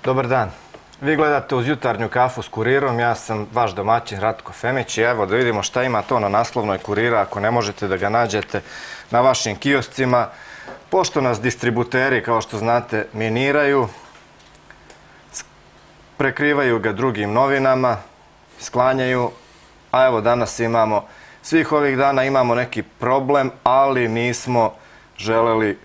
Dobar dan. Vi gledate Uz jutarnju kafu s Kurirom, ja sam vaš domaćin Ratko Femić i evo da vidimo šta ima to na naslovnoj Kurira ako ne možete da ga nađete na vašim kioscima. Pošto nas distributeri, kao što znate, miniraju, prekrivaju ga drugim novinama, sklanjaju, a evo danas imamo, svih ovih dana imamo neki problem, ali nismo želeli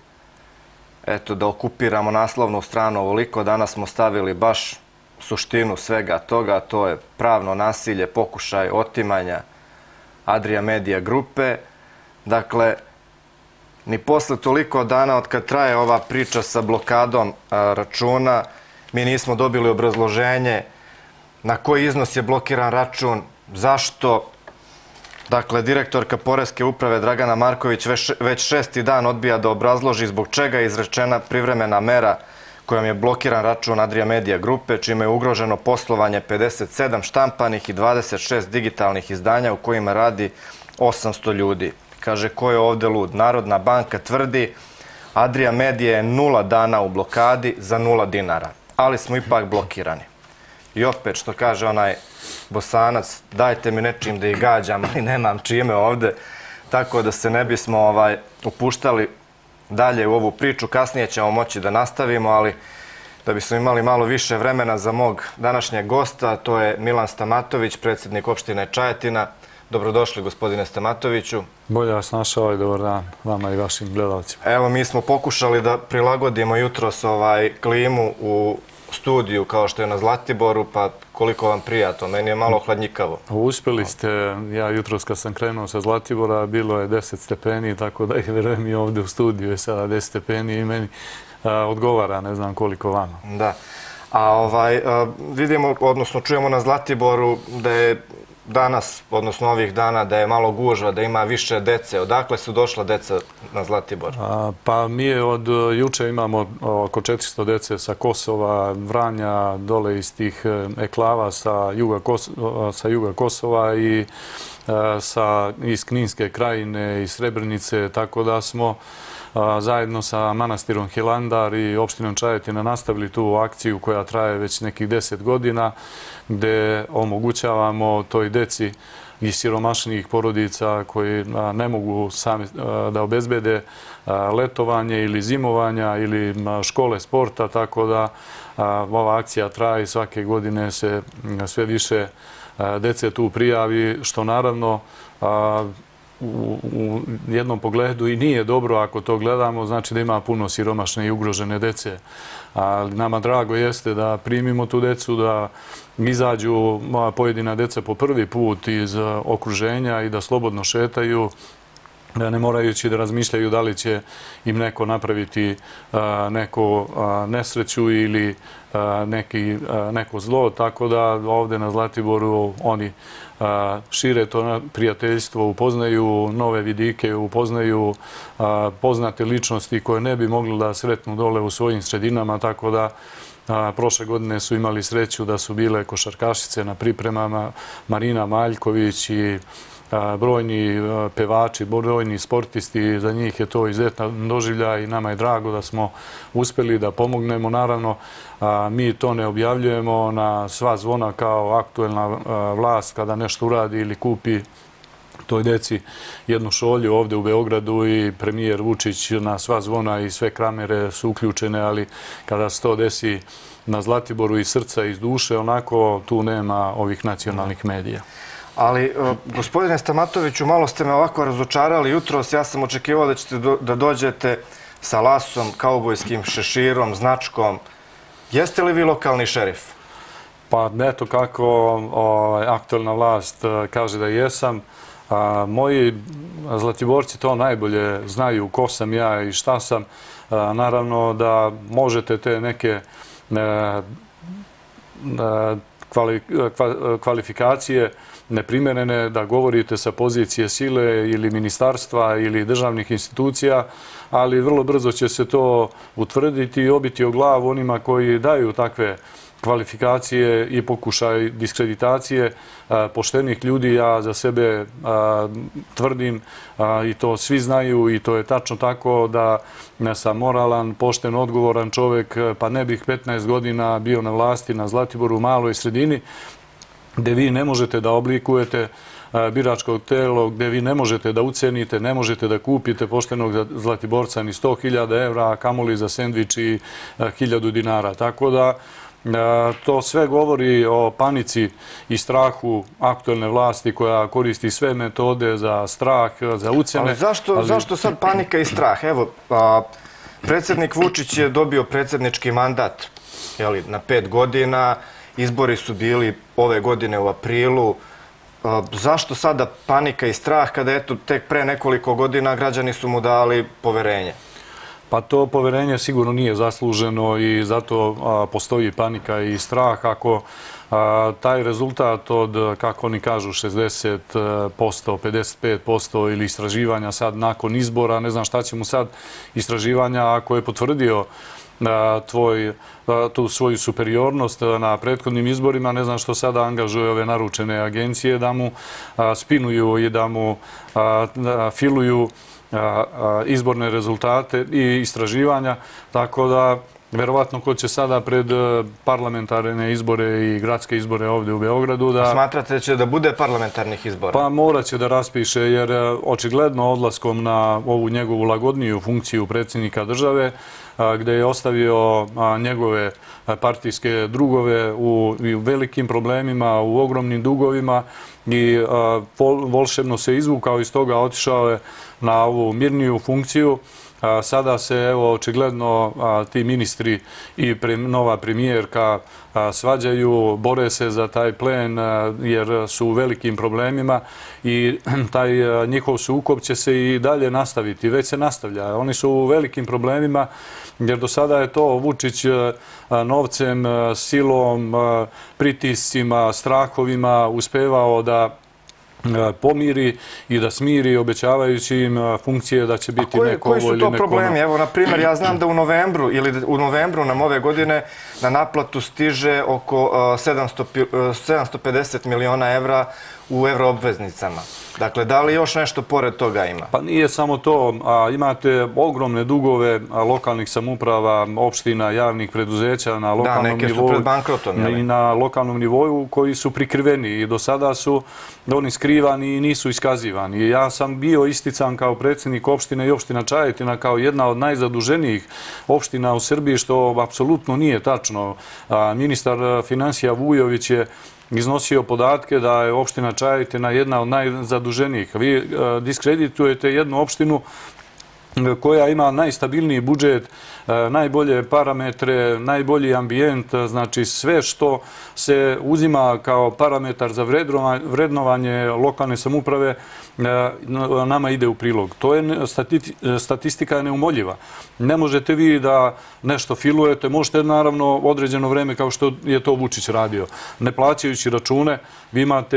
da okupiramo naslovnu stranu ovoliko. Danas smo stavili baš suštinu svega toga, to je pravno nasilje, pokušaj otimanja Adria Media grupe. Dakle, ni posle toliko dana od kad traje ova priča sa blokadom računa, mi nismo dobili obrazloženje na koji iznos je blokiran račun, zašto. Dakle, direktorka Poreske uprave Dragana Marković već šesti dan odbija da obrazloži zbog čega je izrečena privremena mera kojom je blokiran račun Adria Media grupe, čime je ugroženo poslovanje 57 štampanih i 26 digitalnih izdanja u kojima radi 800 ljudi. Kaže, ko je ovde lud? Narodna banka tvrdi Adria Media je 0 dana u blokadi za 0 dinara, ali smo ipak blokirani. I opet, što kaže onaj Bosanac, dajte mi nečim da ih gađam, ali nemam čime ovde, tako da se ne bismo upuštali dalje u ovu priču. Kasnije ćemo moći da nastavimo, ali da bismo imali malo više vremena za mog današnjeg gosta, to je Milan Stamatović, predsjednik opštine Čajetina. Dobrodošli, gospodine Stamatoviću. Bolje vas našao i dobar dan vama i vašim gledalcima. Evo, mi smo pokušali da prilagodimo jutros klimu u studiju kao što je na Zlatiboru, pa koliko vam prija to? Meni je malo hladnjikavo. Uspjeli ste. Ja jutros kad sam krenuo sa Zlatibora bilo je 10 stepeni, tako da verujem i ovdje u studiju je sada 10 stepeni i meni odgovara, ne znam koliko vama. Da. A vidimo, odnosno čujemo na Zlatiboru da je danas, odnosno ovih dana, da je malo gužva, da ima više dece. Odakle su došla deca na Zlatibor? Pa mi od juče imamo oko 400 dece sa Kosova, Vranja, dole iz tih enklava sa juga Kosova i iz Kninske krajine i Srebrenice, tako da smo zajedno sa manastirom Hilandar i opštinom Čajetina nastavili tu akciju koja traje već nekih 10 godina, gde omogućavamo toj deci iz siromašnijih porodica koji ne mogu sami da obezbede letovanje ili zimovanja ili škole sporta, tako da ova akcija traje i svake godine se sve više dece tu prijavi, što naravno u jednom pogledu i nije dobro ako to gledamo, znači da ima puno siromašne i ugrožene dece. Ali nama drago jeste da primimo tu decu, da izađu pojedina deca po prvi put iz okruženja i da slobodno šetaju, ne morajući da razmišljaju da li će im neko napraviti neku nesreću ili neko zlo, tako da ovdje na Zlatiboru oni šire to prijateljstvo, upoznaju nove vidike, upoznaju poznate ličnosti koje ne bi mogli da sretnu dole u svojim sredinama, tako da prošle godine su imali sreću da su bile košarkašice na pripremama, Marina Maljković i brojni pevači, brojni sportisti, za njih je to izuzetan doživljaj i nama je drago da smo uspjeli da pomognemo. Naravno, mi to ne objavljujemo na sva zvona kao aktuelna vlast kada nešto uradi ili kupi toj deci jednu šolju ovdje u Beogradu i premijer Vučić na sva zvona i sve kamere su uključene, ali kada se to desi na Zlatiboru iz srca i iz duše, onako tu nema ovih nacionalnih medija. Ali, gospodine Stamatoviću, malo ste me ovako razočarali jutros. Ja sam očekivao da ćete da dođete sa lasom, kaubojskim šeširom, značkom. Jeste li vi lokalni šerif? Pa eto kako aktuelna vlast kaže da jesam. Moji Zlatiborci to najbolje znaju ko sam ja i šta sam. Naravno da možete te neke kvalifikacije neprimjerene da govorite sa pozicije sile ili ministarstva ili državnih institucija, ali vrlo brzo će se to utvrditi i obiti o glavu onima koji daju takve kvalifikacije i pokušaj diskreditacije poštenih ljudi. Ja za sebe tvrdim i to svi znaju i to je tačno tako da sam moralan, pošten, odgovoran čovjek, pa ne bih 15 godina bio na vlasti na Zlatiboru u maloj sredini gdje vi ne možete da oblikujete biračko telo, gdje vi ne možete da ucenite, ne možete da kupite poštenog Zlatiborca ni 100.000 evra, a kamoli za sendvič i 1.000 dinara. Tako da to sve govori o panici i strahu aktuelne vlasti koja koristi sve metode za strah, za ucene. Ali zašto sad panika i strah? Evo, predsjednik Vučić je dobio predsjednički mandat na 5 godina, izbori su bili ove godine u aprilu. Zašto sada panika i strah kada eto tek pre nekoliko godina građani su mu dali poverenje? Pa to poverenje sigurno nije zasluženo i zato postoji panika i strah. Ako taj rezultat od, kako oni kažu, 60%, 55% ili istraživanja sad nakon izbora, ne znam šta će mu sad istraživanja ako je potvrdio tu svoju superiornost na prethodnim izborima, ne znam što sada angažuje ove naručene agencije da mu spinuju i da mu filuju izborne rezultate i istraživanja, tako da verovatno ko će sada pred parlamentarne izbore i gradske izbore ovdje u Beogradu da... Smatrate da će da bude parlamentarnih izbora? Pa morat će da raspiše jer očigledno odlaskom na ovu njegovu lagodniju funkciju predsjednika države gdje je ostavio njegove partijske drugove u velikim problemima, u ogromnim dugovima i volšebno se izvukao iz toga, otišao je na ovu mirniju funkciju. Sada se, evo, očigledno ti ministri i nova premijerka svađaju, bore se za taj plen jer su u velikim problemima i taj njihov sukob će se i dalje nastaviti, već se nastavlja. Oni su u velikim problemima jer do sada je to Vučić novcem, silom, pritiscima, strahovima uspevao da pomiri i da smiri obećavajući im funkcije da će biti neko ovo ili neko ono. Koji su to problemi? Evo, na primjer, ja znam da u novembru nam ove godine na naplatu stiže oko 750 miliona evra u evroobveznicama. Dakle, da li još nešto pored toga ima? Pa nije samo to. Imate ogromne dugove lokalnih samouprava, opština, javnih preduzeća na lokalnom nivou. Da, neke su pred bankrotom. I na lokalnom nivou koji su prikriveni i do sada su oni skrivani i nisu iskazivani. Ja sam bio istican kao predsjednik opštine i opština Čajetina kao jedna od najzaduženijih opština u Srbiji, što apsolutno nije tačno. Ministar finansija Vujović je iznosio podatke da je opština Čajetina jedna od najzaduženijih. Vi diskreditujete jednu opštinu koja ima najstabilniji budžet, najbolje parametre, najbolji ambijent, znači sve što se uzima kao parametar za vrednovanje lokalne samouprave nama ide u prilog. To je statistika neumoljiva. Ne možete vi da nešto filujete, možete naravno određeno vreme kao što je to Vučić radio. Ne plaćajući račune, vi imate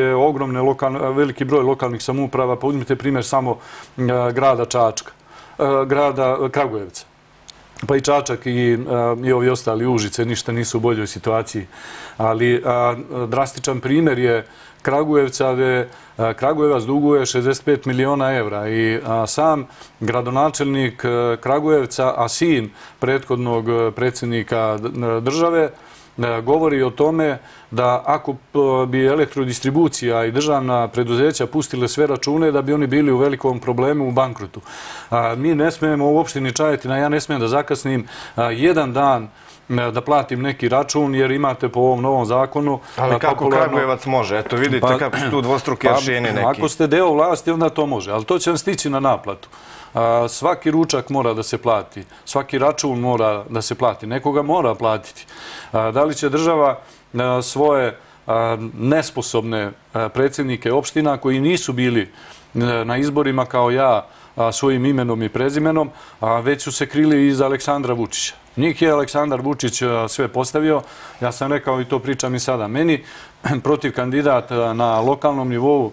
veliki broj lokalnih samouprava, pa uzmite primjer samo grada Čačka, grada Kragujevca. Pa i Čačak i ovi ostali Užice ništa nisu u boljoj situaciji. Ali drastičan primjer je Kragujevca gdje Kragujevac duguje 65 miliona evra i sam gradonačelnik Kragujevca, a sin prethodnog predsjednika države, govori o tome da ako bi elektrodistribucija i državna preduzeća pustile sve račune, da bi oni bili u velikom problemu, u bankrotu. Mi ne smijemo u opštini Čajetina, ja ne smijem da zakasnim jedan dan da platim neki račun, jer imate po ovom novom zakonu... Ali kako Kragujevac može? Eto, vidite kako su tu dvostruki aršini neki. Ako ste deo vlasti, onda to može, ali to će vam stići na naplatu. Svaki ručak mora da se plati, svaki račun mora da se plati, nekoga mora platiti. Da li će država svoje nesposobne predsjednike opština koji nisu bili na izborima kao ja svojim imenom i prezimenom, već su se krili iza Aleksandra Vučića. Njih je Aleksandar Vučić sve postavio, ja sam rekao i to pričam i sada. Meni protiv kandidata na lokalnom nivou,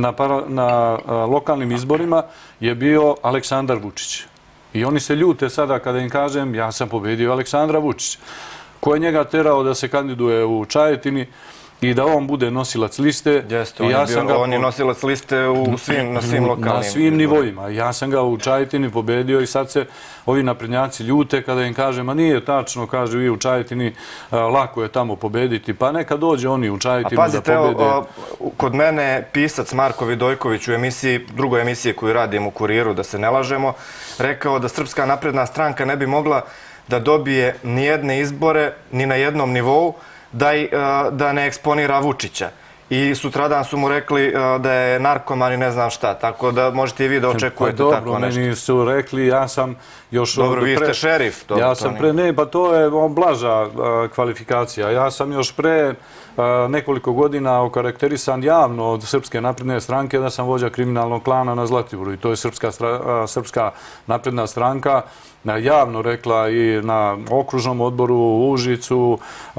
na lokalnim izborima je bio Aleksandar Vučić. I oni se ljute sada kada im kažem ja sam pobedio Aleksandra Vučića. Ko je njega terao da se kandiduje u Čajetini i da on bude nosilac liste. Jeste, on je nosilac liste na svim lokalnim. Na svim nivoima. Ja sam ga u Čajetini pobedio i sad se ovi naprednjaci ljute kada im kaže, ma nije tačno, kaže, vi u Čajetini lako je tamo pobediti. Pa neka dođe oni u Čajetinu da pobede. A pazite, kod mene pisac Marko Vidojković u drugoj emisiji koju radim u Kuriru, da se ne lažemo, rekao da Srpska napredna stranka ne bi mogla da dobije nijedne izbore ni na jednom nivou da ne eksponira Vučića. I sutradan su mu rekli da je narkoman i ne znam šta, tako da možete i vi da očekujete tako nešto. Dobro, meni su rekli, ja sam još... Dobro, vi ste šerif. Ne, pa to je blaža kvalifikacija. Ja sam još pre nekoliko godina okarakterisan javno od Srpske napredne stranke da sam vođa kriminalnog klana na Zlatiboru i to je Srpska napredna stranka javno rekla i na okružnom odboru u Užicu,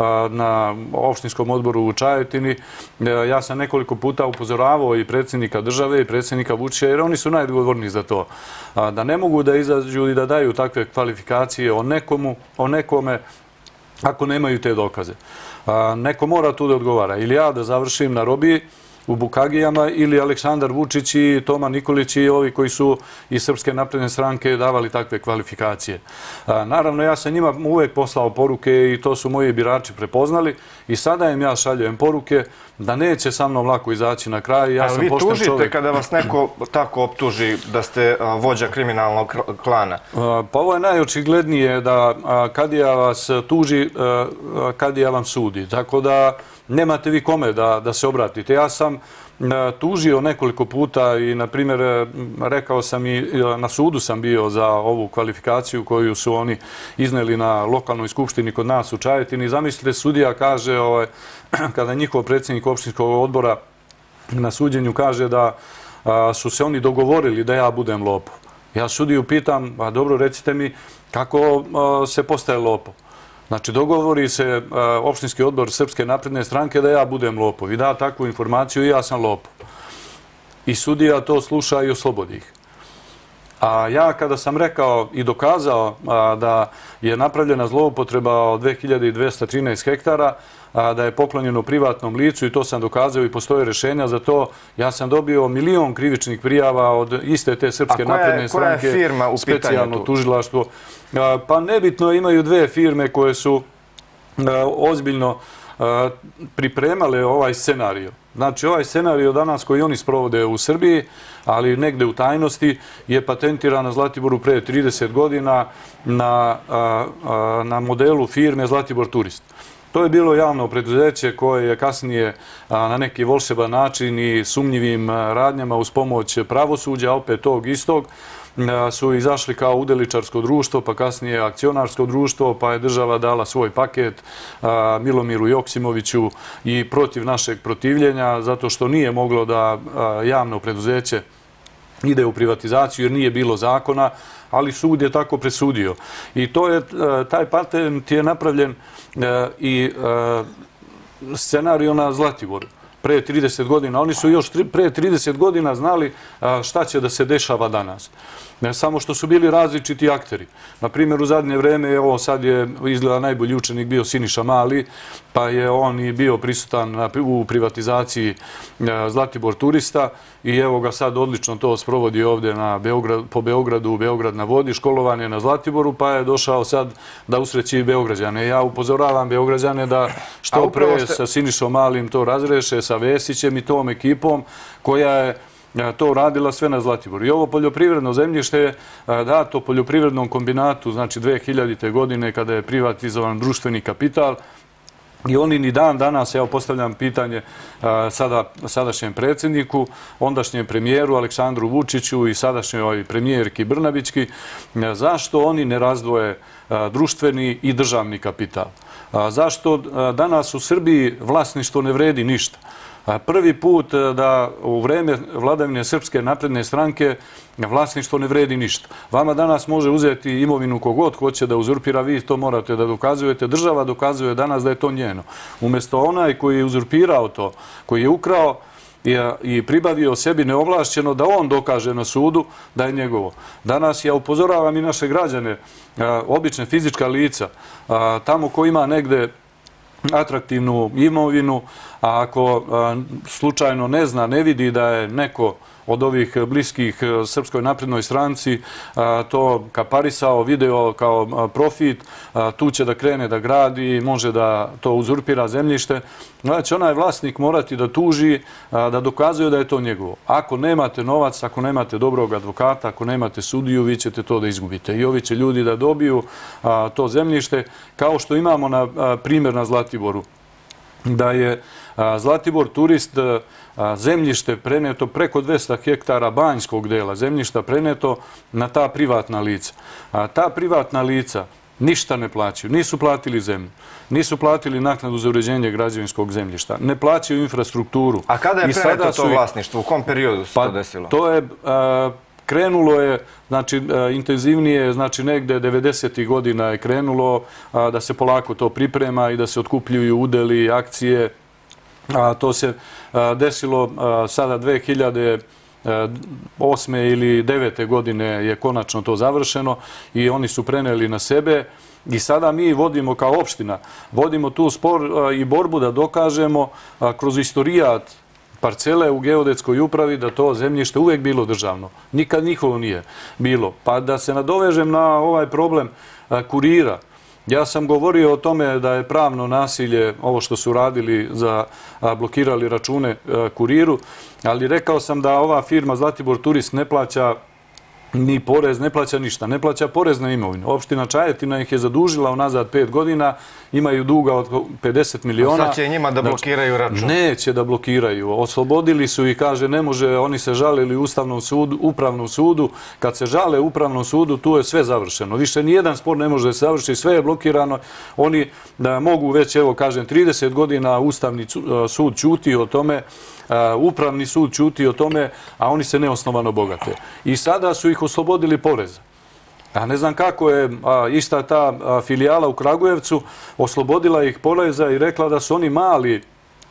na opštinskom odboru u Čajetini. Ja sam nekoliko puta upozoravao i predsjednika države i predsjednika Vučića, jer oni su najodgovorniji za to. Da ne mogu da izađu i da daju takve kvalifikacije o nekome ako nemaju te dokaze. Neko mora tu da odgovara. Ili ja da završim na robiji u Bukagijama ili Aleksandar Vučić i Toma Nikolić i ovi koji su iz Srpske napredne stranke davali takve kvalifikacije. Naravno, ja sam njima uvek poslao poruke i to su moji birači prepoznali i sada im ja šaljujem poruke da neće sa mnom lako izaći na kraj. Ali vi tužite kada vas neko tako optuži da ste vođa kriminalnog klana? Pa ovo je najočiglednije da kadija vas tuži, kadija vam sudi. Tako da nemate vi kome da se obratite. Ja sam tužio nekoliko puta i, na primjer, rekao sam i na sudu sam bio za ovu kvalifikaciju koju su oni izneli na lokalnoj skupštini kod nas u Čajetini. Zamislite, sudija kaže, kada njihov predsjednik opštinskog odbora na suđenju kaže da su se oni dogovorili da ja budem lopov. Ja sudiju pitam, a dobro, recite mi kako se postaje lopov. Znači, dogovori se opštinski odbor Srpske napredne stranke da ja budem lopov i da takvu informaciju i ja sam lopov. I sudija to sluša i oslobodi ih. A ja kada sam rekao i dokazao da je napravljena zloupotreba od 2213 hektara, da je poklonjeno privatnom licu i to sam dokazao i postoje rješenja za to, ja sam dobio 1 milion krivičnih prijava od iste te Srpske napredne stranke. A koja je firma u pitanju tu? Specijalno tužilaštvo. Pa nebitno, imaju dve firme koje su ozbiljno pripremale ovaj scenario. Znači, ovaj scenario danas koji oni sprovode u Srbiji, ali negde u tajnosti, je patentiran na Zlatiboru pre 30 godina na modelu firme Zlatibor Turist. To je bilo javno preduzeće koje je kasnije na neki volšeban način i sumnjivim radnjama uz pomoć pravosuđa, opet tog istog, su izašli kao udjeličarsko društvo, pa kasnije akcionarsko društvo, pa je država dala svoj paket Milomiru Joksimoviću i protiv našeg protivljenja, zato što nije moglo da javno preduzeće ide u privatizaciju jer nije bilo zakona, ali sud je tako presudio. I taj patent je napravljen i scenario na Zlatiboru pre 30 godina. Oni su još pre 30 godina znali šta će da se dešava danas. Ne samo što su bili različiti akteri. Na primjer, u zadnje vreme, ovo sad je izgleda najbolji učenik bio Siniša Mali, pa je on i bio prisutan u privatizaciji Zlatibor Turista i evo ga sad odlično to sprovodi ovdje po Beogradu, Beograd na vodi, školovan je na Zlatiboru, pa je došao sad da usreći Beograđane. Ja upozoravam Beograđane da što pre sa Sinišom Malim to razreše, sa Vesićem i tom ekipom koja je to radila sve na Zlatiboru. I ovo poljoprivredno zemljište je dato poljoprivrednom kombinatu, znači 2000. godine kada je privatizovan društveni kapital i oni ni dan danas, evo postavljam pitanje sadašnjem predsjedniku, ondašnjem premijeru Aleksandru Vučiću i sadašnjoj premijerki Brnabićki, zašto oni ne razdvoje društveni i državni kapital? Zašto danas u Srbiji vlasništvo ne vredi ništa? Prvi put da u vreme vladavine Srpske napredne stranke vlasništvo ne vredi ništa. Vama danas može uzeti imovinu kogod hoće da uzurpira, vi to morate da dokazujete. Država dokazuje danas da je to njeno. Umjesto onaj koji je uzurpirao to, koji je ukrao, i pribavio sebi neovlašćeno da on dokaže na sudu da je njegovo. Danas ja upozoravam i naše građane, obične fizička lica, tamo ko ima negde atraktivnu imovinu, a ako slučajno ne zna, ne vidi da je neko od ovih bliskih Srpskoj naprednoj stranci to kaparisao, video kao profit, tu će da krene da gradi, može da to uzurpira zemljište. Znači, onaj vlasnik morati da tuži, da dokazuje da je to njegovo. Ako nemate novac, ako nemate dobrog advokata, ako nemate sudiju, vi ćete to da izgubite. I ovi će ljudi da dobiju to zemljište, kao što imamo na primjer na Zlatiboru. Da je Zlatibor turist zemljište preneto preko 200 hektara banjskog dela, zemljišta preneto na ta privatna lica. Ta privatna lica ništa ne plaćaju, nisu platili zemlju, nisu platili naknadu za uređenje građevinskog zemljišta, ne plaćaju infrastrukturu. A kada je preneto to vlasništvo? U kom periodu se to desilo? To je krenulo je, znači, intenzivnije, znači, negde 90. godina je krenulo da se polako to priprema i da se otkupljuju udeli, akcije. To se desilo sada 2008. ili 2009. godine je konačno to završeno i oni su preneli na sebe. I sada mi vodimo kao opština, vodimo tu spor i borbu da dokažemo kroz istorijat parcele u geodetskoj upravi da to zemljište uvek bilo državno. Nikad njihovo nije bilo. Pa da se nadovežem na ovaj problem kurira. Ja sam govorio o tome da je pravno nasilje, ovo što su radili, blokirali račune kuriru, ali rekao sam da ova firma Zlatibor Turist ne plaća ni porez, ne plaća ništa, ne plaća porez na imovinu. Opština Čajetina ih je zadužila unazad 5 godina, imaju duga od 50 miliona. Sad će njima da blokiraju račun? Neće da blokiraju. Oslobodili su i kaže ne može, oni se žalili upravnom sudu. Kad se žale upravnom sudu, tu je sve završeno. Više nijedan spor ne može da se završi, sve je blokirano. Oni mogu već, evo kažem, 30 godina Ustavni sud ćuti o tome, Upravni sud ćuti o tome, a oni se neosnovano bogate. I sada su ih oslobodili poreza. Ja ne znam kako je ista ta filijala u Kragujevcu oslobodila ih poreza i rekla da su oni mali,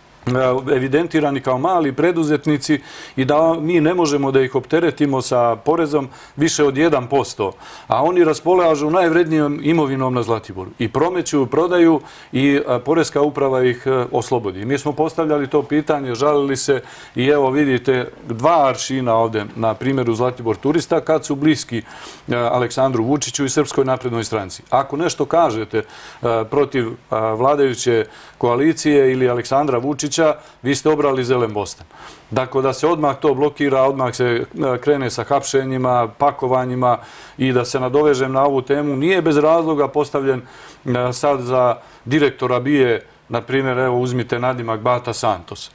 evidentirani kao mali preduzetnici i da mi ne možemo da ih opteretimo sa porezom više od 1%. A oni raspolažu najvrednijom imovinom na Zlatiboru. I promeću, prodaju i Poreska uprava ih oslobodi. Mi smo postavljali to pitanje, žalili se i evo vidite 2 aršina ovde na primjeru Zlatibor Turista kad su bliski Aleksandru Vučiću i Srpskoj naprednoj stranci. Ako nešto kažete protiv vladajuće koalicije ili Aleksandra Vučića, vi ste obrali zelen bostan. Dakle, da se odmah to blokira, odmah se krene sa hapšenjima, pakovanjima i da se nadovežem na ovu temu, nije bez razloga postavljen sad za direktora BIA, na primjer, evo uzmite nadimak Bata Santos.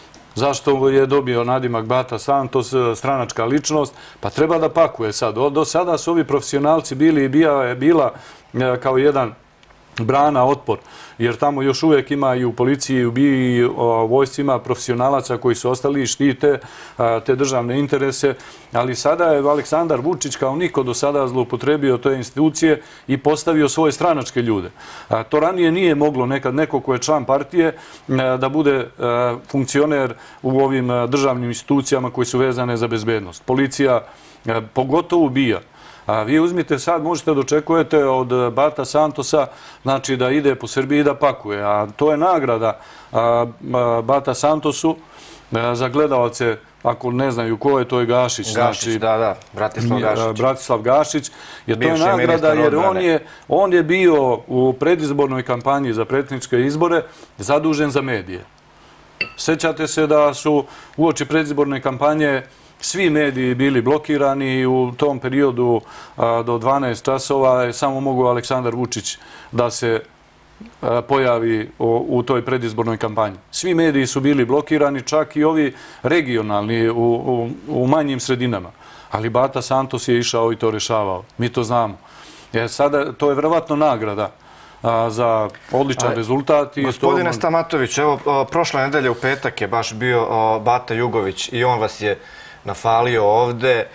Zašto je dobio nadimak Bata Santos, stranačka ličnost? Pa treba da pakuje sad. Do sada su ovi profesionalci bili i BIA je bila kao jedan brana, otpor, jer tamo još uvijek ima i u policiji, i u BIA, i u vojscima profesionalaca koji su ostali i štite te državne interese, ali sada je Aleksandar Vučić kao niko do sada zloupotrebio te institucije i postavio svoje stranačke ljude. To ranije nije moglo nekad neko ko je član partije da bude funkcioner u ovim državnim institucijama koji su vezane za bezbednost. Policija, pogotovo BIA. Vi uzmite sad, možete da očekujete od Bata Santosa, znači da ide po Srbiji i da pakuje. A to je nagrada Bata Santosu za gledalce, ako ne znaju ko je, to je Gašić. Gašić, da, Bratislav Gašić. Bratislav Gašić. Jer to je nagrada jer on je bio u predizbornoj kampanji za predsjedničke izbore zadužen za medije. Sećate se da su uoči predizborne kampanje svi mediji bili blokirani i u tom periodu do 12 časova je samo mogao Aleksandar Vučić da se pojavi u toj predizbornoj kampanji. Svi mediji su bili blokirani, čak i ovi regionalni u manjim sredinama. Ali Bata Santos je išao i to rešavao. Mi to znamo. Sada to je verovatno nagrada za odličan rezultat. Gospodine Stamatović, evo prošle nedelje u petak je baš bio Bata Jugović i on vas je nafalio ovde,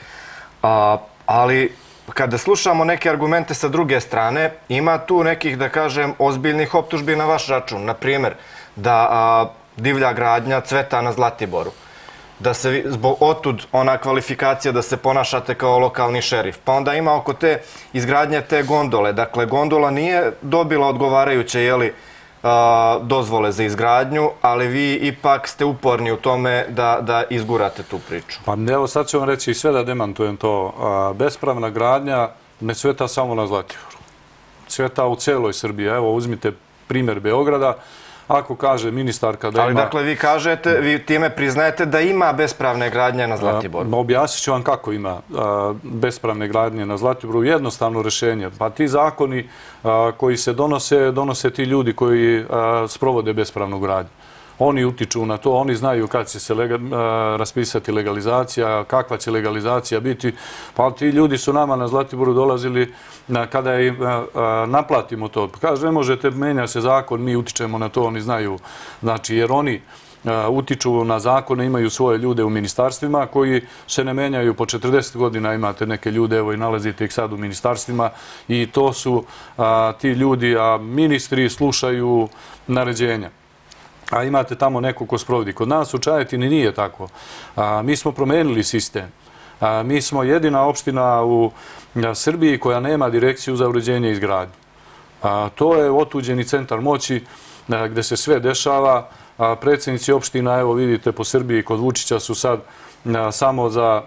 ali kada slušamo neke argumente sa druge strane, ima tu nekih, da kažem, ozbiljnih optužbi na vaš račun. Na primjer, da divlja gradnja cveta na Zlatiboru. da se zbog otud ona kvalifikacija da se ponašate kao lokalni šerif. Pa onda ima oko te izgradnje te gondole. Dakle, gondola nije dobila odgovarajuće, dozvole za izgradnju, ali vi ipak ste uporni u tome da izgurate tu priču. Pa evo sad ću vam reći sve da demantujem to. Bespravna gradnja ne cveta samo na Zlatiboru. Cveta u celoj Srbiji. Evo, uzmite primjer Beograda. Ako kaže ministarka da ima... Ali dakle, vi kažete, vi time priznajete da ima bespravne gradnje na Zlatiboru. Objasnit ću vam kako ima bespravne gradnje na Zlatiboru. Jednostavno rješenje. Pa ti zakoni koji se donose ti ljudi koji sprovode bespravnu gradnju. Oni utiču na to, oni znaju kad će se raspisati legalizacija, kakva će legalizacija biti. Pa ti ljudi su nama na Zlatiboru dolazili kada im naplatimo to. Kaže, ne možete, menja se zakon, mi utičemo na to, oni znaju. Znači, jer oni utiču na zakone, imaju svoje ljude u ministarstvima koji se ne menjaju po 40 godina. Imate neke ljude, evo i nalazite ih sad u ministarstvima i to su ti ljudi, a ministri slušaju naređenja. A imate tamo neko ko sprovodi. Kod nas u Čajetini nije tako. Mi smo promenili sistem. Mi smo jedina opština u Srbiji koja nema direkciju za uređenje i izgradnju. To je otuđeni centar moći gde se sve dešava. Predsjednici opština, evo vidite po Srbiji, kod Vučića su sad samo za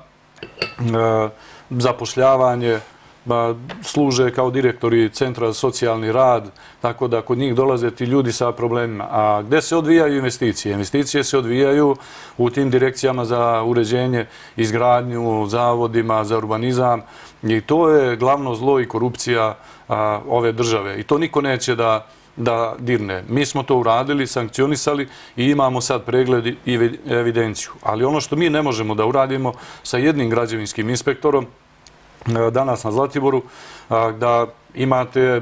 zapošljavanje, služe kao direktori Centra za socijalni rad, tako da kod njih dolaze ti ljudi sa problemima. A gde se odvijaju investicije? Investicije se odvijaju u tim direkcijama za uređenje, izgradnju, zavodima, za urbanizam i to je glavno zlo i korupcija ove države. I to niko neće da dirne. Mi smo to uradili, sankcionisali i imamo sad pregled i evidenciju. Ali ono što mi ne možemo da uradimo sa jednim građevinskim inspektorom danas na Zlatiboru, da imate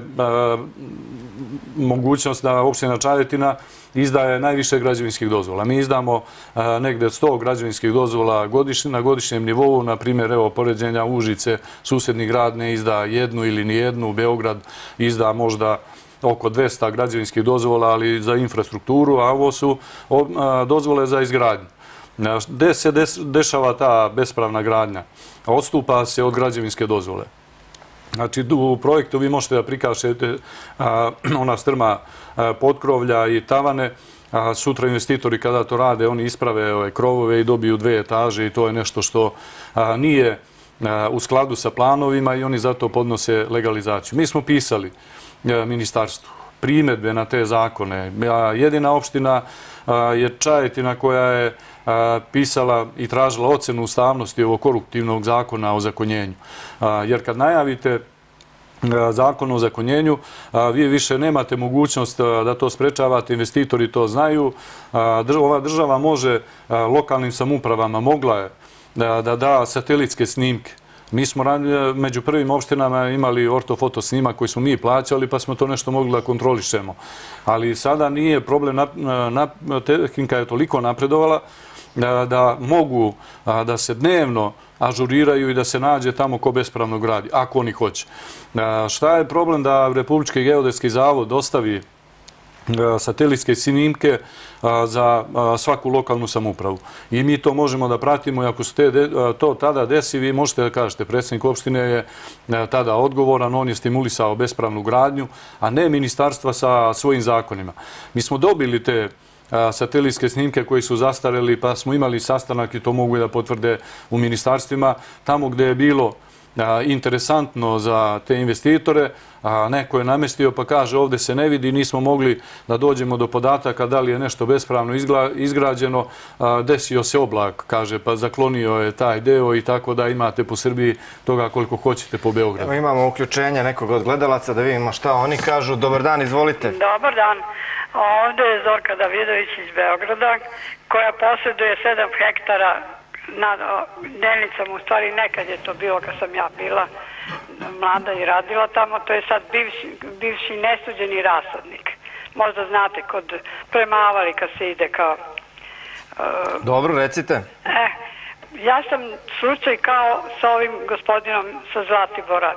mogućnost da opština Čajetina izdaje najviše građevinskih dozvola. Mi izdamo negde 100 građevinskih dozvola na godišnjem nivou. Na primjer, evo, poređenja Užice, susedni grad ne izda jednu ili nijednu, Beograd izda možda oko 200 građevinskih dozvola, ali za infrastrukturu, a ovo su dozvole za izgradnju. Gde se dešava ta bespravna gradnja? Odstupa se od građevinske dozvole. Znači, u projektu vi možete da prikažete ona strma potkrovlja i tavane. Sutra investitori kada to rade, oni isprave krovove i dobiju 2 etaže i to je nešto što nije u skladu sa planovima i oni zato podnose legalizaciju. Mi smo pisali ministarstvu primjedbe na te zakone. Jedina opština je Čajetina koja je pisala i tražila ocenu ustavnosti ovog koruptivnog zakona o zakonjenju. Jer kad najavite zakon o zakonjenju, vi više nemate mogućnost da to sprečavate, investitori to znaju. Ova država može lokalnim samoupravama, mogla je da da satelitske snimke. Mi smo među prvim opštinama imali ortofoto snimak koji smo mi plaćali, pa smo to nešto mogli da kontrolišemo. Ali sada nije problem, tehnika je toliko napredovala da mogu da se dnevno ažuriraju i da se nađe tamo ko bespravno gradi, ako oni hoće. Šta je problem da Republički geodetski zavod dostavi satelitske snimke za svaku lokalnu samoupravu. I mi to možemo da pratimo i ako se to tada desi, vi možete da kažete, predsjednik opštine je tada odgovoran, on je stimulisao bespravnu gradnju, a ne ministarstva sa svojim zakonima. Mi smo dobili te satelitske snimke koji su zastareli, pa smo imali sastanak i to mogu da potvrde u ministarstvima, tamo gde je bilo interesantno za te investitore, neko je namestio pa kaže ovdje se ne vidi, nismo mogli da dođemo do podataka da li je nešto bespravno izgrađeno, desio se oblak, kaže, pa zaklonio je taj deo i tako da imate po Srbiji toga koliko hoćete po Beogradu. Evo imamo uključenje nekog od gledalaca da vidimo šta oni kažu. Dobar dan, izvolite. Dobar dan. Ovdje je Zorka Davidović iz Beograda koja posjeduje 7 hektara nad Delnicama, u stvari nekad je to bilo kad sam ja bila mlada i radila tamo, to je sad bivši nesuđeni rasadnik. Možda znate, prema Avari kad se ide kao... Dobro, recite. Ja sam slučaj kao sa ovim gospodinom sa Zlatibora.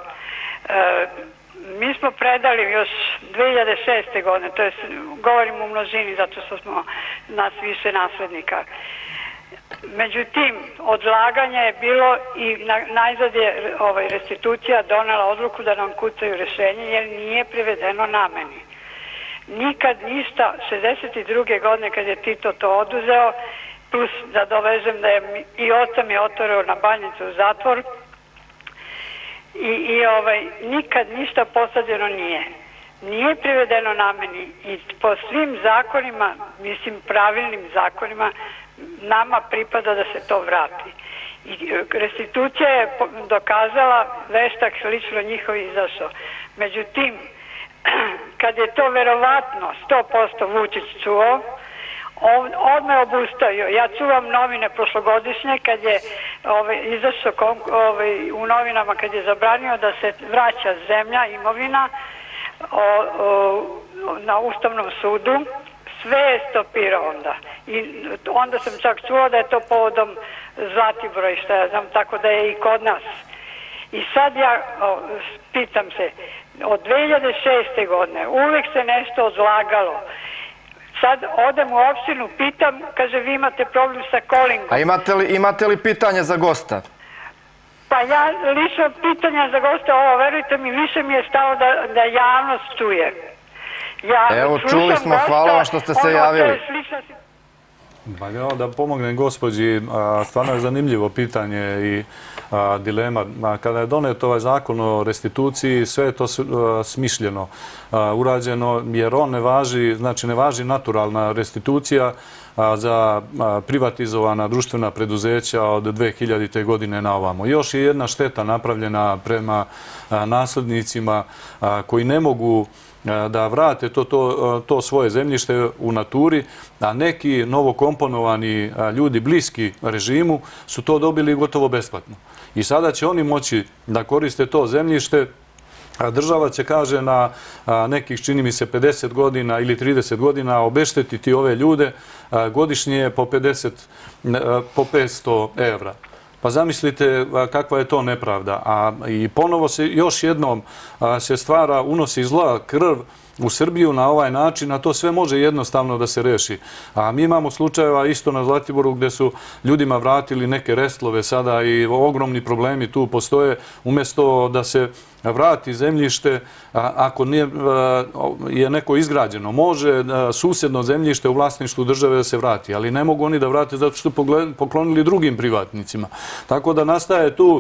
Mi smo predali još 2006. godine, to je, govorim u množini zato što smo nas više naslednika. Međutim, odlaganje je bilo i najzad je restitucija donela odluku da nam kucaju rješenje jer nije privedeno nameni. Nikad ništa, 62. godine kad je Tito to oduzeo, plus da dovežem da je i oca mi otvoreo na Banjicu u zatvor i nikad ništa posađeno nije. Nije privedeno nameni i po svim zakonima, mislim pravilnim zakonima, nama pripada da se to vrati. I restitucija je dokazala, veštak lično njihov izašao. Međutim, kad je to verovatno 100% Vučić čuo, on me obustavio. Ja čuvam novine prošlogodišnje kad je izašao u novinama kad je zabranio da se vraća zemlja, imovina na Ustavnom sudu. Sve je stopirao onda. I onda sam čak čuo da je to povodom Zlatibora i šta ja znam, tako da je i kod nas. I sad ja pitam se, od 2006. godine uvijek se nešto odlagalo. Sad odem u opštinu, pitam, kaže vi imate problem sa kolingom. A imate li pitanje za gosta? Pa ja lično pitanja za gosta, verujte mi, više mi je stalo da javnost čuje. Evo, čuli smo, hvala vam što ste se javili. Da pomognem gospođi, stvarno je zanimljivo pitanje i dilema. Kada je donet ovaj zakon o restituciji, sve je to smišljeno, urađeno, jer on ne važi, znači ne važi naturalna restitucija za privatizovana društvena preduzeća od 2000. godine na ovamo. Još je jedna šteta napravljena prema naslednicima koji ne mogu da vrate to svoje zemljište u naturi, a neki novokomponovani ljudi bliski režimu su to dobili gotovo besplatno. I sada će oni moći da koriste to zemljište, a država će, kaže, na nekih, čini mi se, 50 godina ili 30 godina obeštetiti ove ljude godišnje po 500 evra. Pa zamislite kakva je to nepravda. I ponovo se još jednom se stvara, unosi zla krv u Srbiju na ovaj način, a to sve može jednostavno da se reši. A mi imamo slučajeva isto na Zlatiboru gdje su ljudima vratili neke restlove sada i ogromni problemi tu postoje. Umjesto da se vrati zemljište, ako je neko izgrađeno, može susjedno zemljište u vlasništvu države da se vrati, ali ne mogu oni da vrate zato što su poklonili drugim privatnicima. Tako da nastaje tu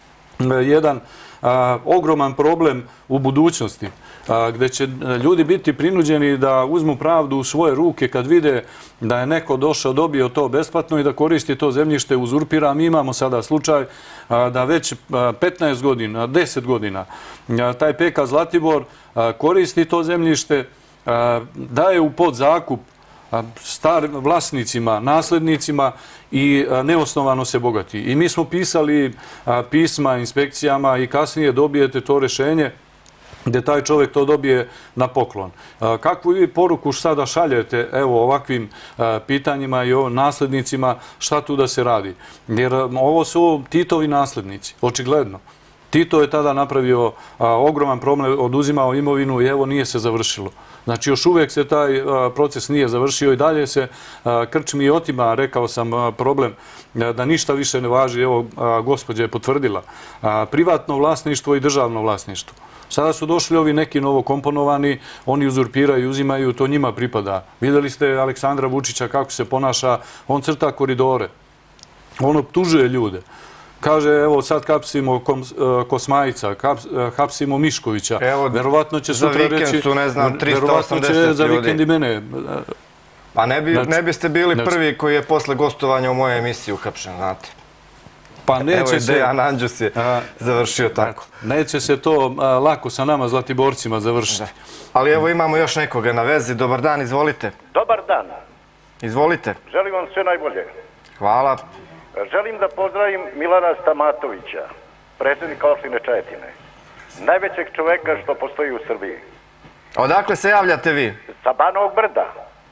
jedan ogroman problem u budućnosti, gdje će ljudi biti prinuđeni da uzmu pravdu u svoje ruke kad vide da je neko došao, dobio to besplatno i da koristi to zemljište, uzurpira. Mi imamo sada slučaj da već 15 godina, 10 godina taj PK Zlatibor koristi to zemljište, daje u podzakup starim vlasnicima, naslednicima i neosnovano se bogati. I mi smo pisali pisma inspekcijama i kasnije dobijete to rješenje gdje taj čovjek to dobije na poklon. Kakvu vi poruku sada šaljete ovakvim pitanjima i naslednicima, šta tu da se radi? Jer ovo su Titovi naslednici, očigledno. Tito je tada napravio ogroman problem, oduzimao imovinu i evo nije se završilo. Znači još uvijek se taj proces nije završio i dalje se krčmi i otima, rekao sam, problem da ništa više ne važi. Evo, gospođa je potvrdila. Privatno vlasništvo i državno vlasništvo. Sada su došli ovi neki novokomponovani, oni uzurpiraju i uzimaju, to njima pripada. Vidjeli ste Aleksandra Vučića kako se ponaša, on crta koridore, on optužuje ljude. Kaže, evo sad hapsimo Kosmajca, hapsimo Miškovića. Verovatno će sutra reći... Za vikend su, ne znam, 380 ljudi. Verovatno će za vikend i mene. Pa ne biste bili prvi koji je posle gostovanja u mojoj emisiji uhapšen, znate. Pa neće se... Evo i Dejan Anđus je završio tako. Neće se to lako sa nama Zlatiborcima završiti. Ali evo imamo još nekoga na vezi. Dobar dan, izvolite. Dobar dan. Izvolite. Želim vam sve najbolje. Hvala. Želim da pozdravim Milana Stamatovića, predsjednika opštine Čajetine. Najvećeg čoveka što postoji u Srbiji. Odakle se javljate vi? Sa Banovog Brda.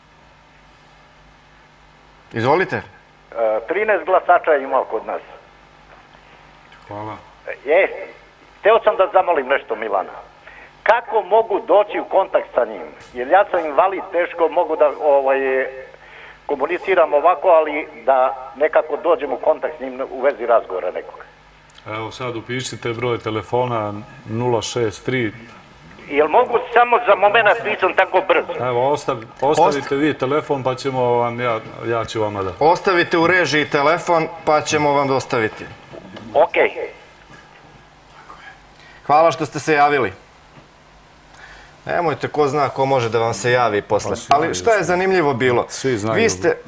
Izvolite. 13 glasača imao kod nas. Hvala. Hteo sam da zamolim nešto Milana. Kako mogu doći u kontakt sa njim? Jer ja sam invalid, teško mogu da komuniciram ovako, ali da nekako dođem u kontakt s njim u vezi razgovora nekog. Evo sad upišite broj telefona 063. Jel mogu samo za moment, nisam tako brzo? Evo, ostavite vi telefon pa ćemo vam, ja ću vama dati. Ostavite u režiji telefon pa ćemo vam dostaviti. Okej. Hvala što ste se javili. Nemojte, ko zna ko može da vam se javi posle. Ali šta je zanimljivo bilo? Svi znaju.